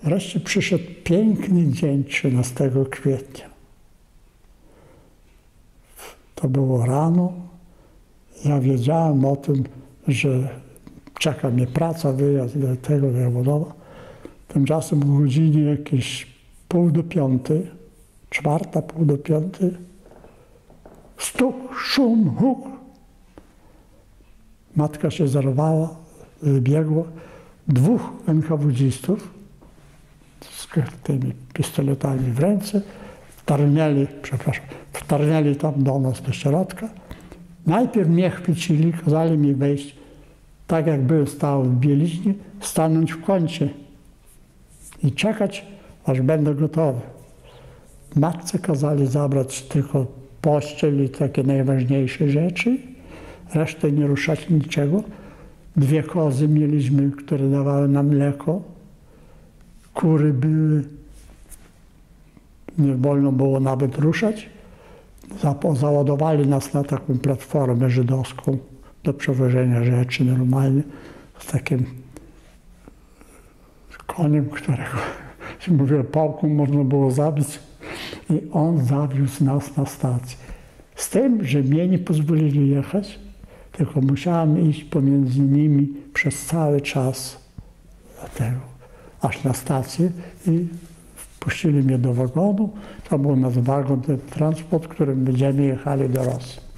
Wreszcie przyszedł piękny dzień 13 kwietnia. To było rano. Ja wiedziałem o tym, że czeka mnie praca, wyjazd do tego, do Jawodowa. Tymczasem o godzinie jakieś 4:30, 4:30, stuk, szum, huk. Matka się zarwała, wybiegła. 2 NKWD-zistów z tymi pistoletami w ręce wtargnęli tam do nas do środka. Najpierw mnie chwycili, kazali mi wejść, tak jak byłem stały w bieliźnie, stanąć w kącie i czekać, aż będę gotowy. Matce kazali zabrać tylko pościel i takie najważniejsze rzeczy, resztę nie ruszać niczego. 2 kozy mieliśmy, które dawały nam mleko. Kury były, nie wolno było nawet ruszać. Załadowali nas na taką platformę żydowską do przewożenia rzeczy normalnie z takim koniem, którego, jak mówię, pałką można było zabić. I on zawiózł nas na stację. Z tym, że mnie nie pozwolili jechać, tylko musiałem iść pomiędzy nimi przez cały czas aż na stację i wpuścili mnie do wagonu. To był nasz wagon, ten transport, którym będziemy jechali do Rosji.